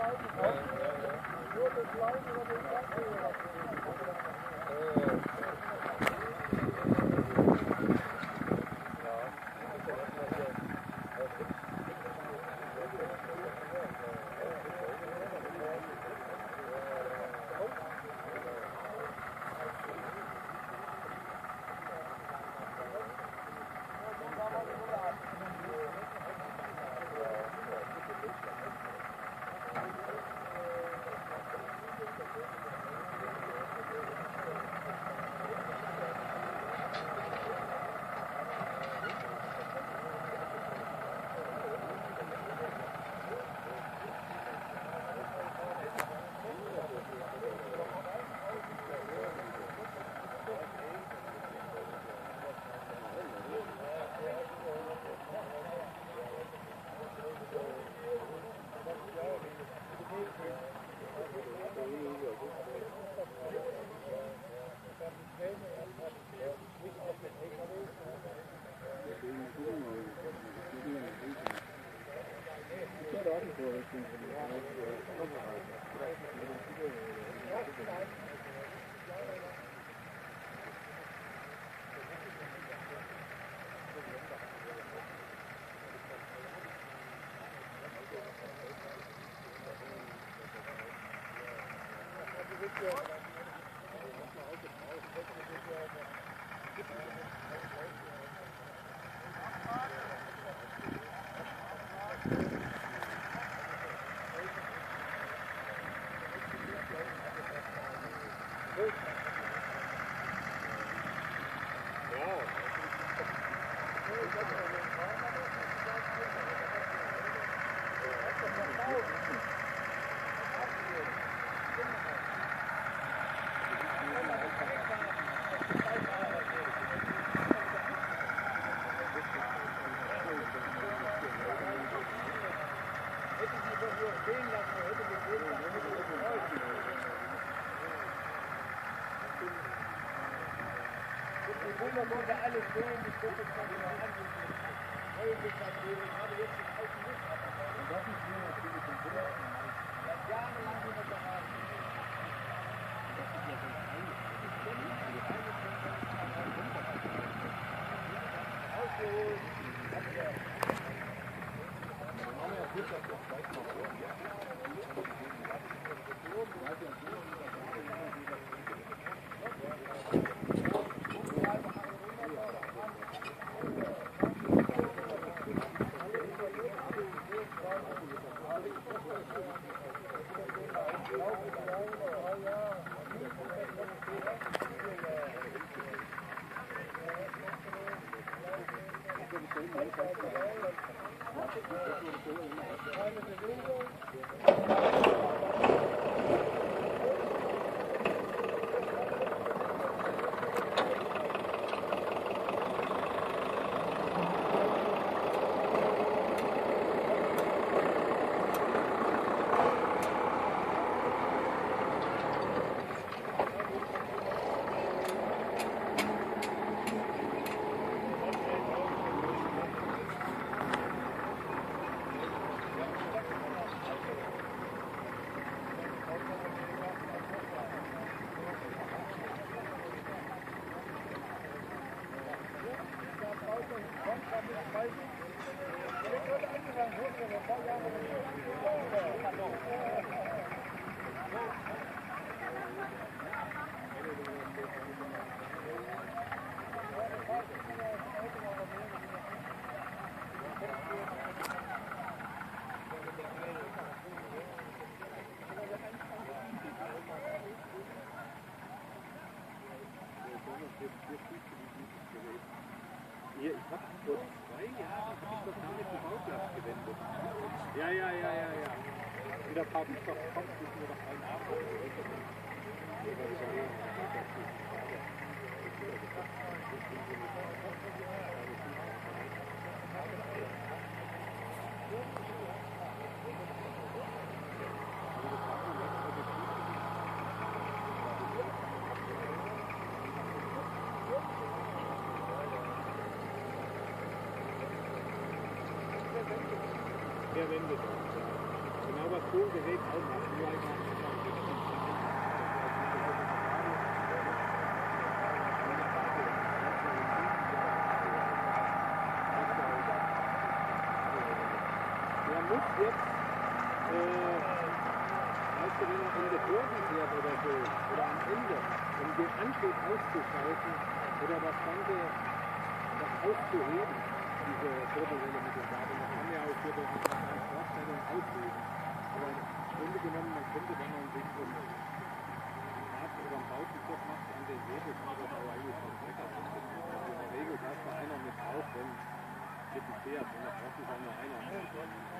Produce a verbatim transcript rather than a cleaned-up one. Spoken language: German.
Hier, ich habe vor zwei Jahren hab ich doch damit den Bauplatz gewendet. Ja, ja, ja, ja, ja. Und da habe ich doch, kommt nicht nur noch ein Abend. Der wendet. Genau was du so ein Gerät ausmacht. Nur einfach der muss jetzt, äh, weißt du, wenn er in der Kurve fährt oder so, oder am Ende, um den Anschluss auszuschalten oder das Ganze das auszuheben, diese Kurbelwelle mit dem Kabel, das kann ja auch für die Vorstellung auslösen. Aber im Grunde genommen, man könnte, wenn man sich so einen Rad oder einen Bautenkopf macht, an den Hebel, kann man das auch eigentlich vom Trecker machen. Also in der Regel passt da einer mit drauf, wenn mit dem Pferd, und da braucht es auch nur einer.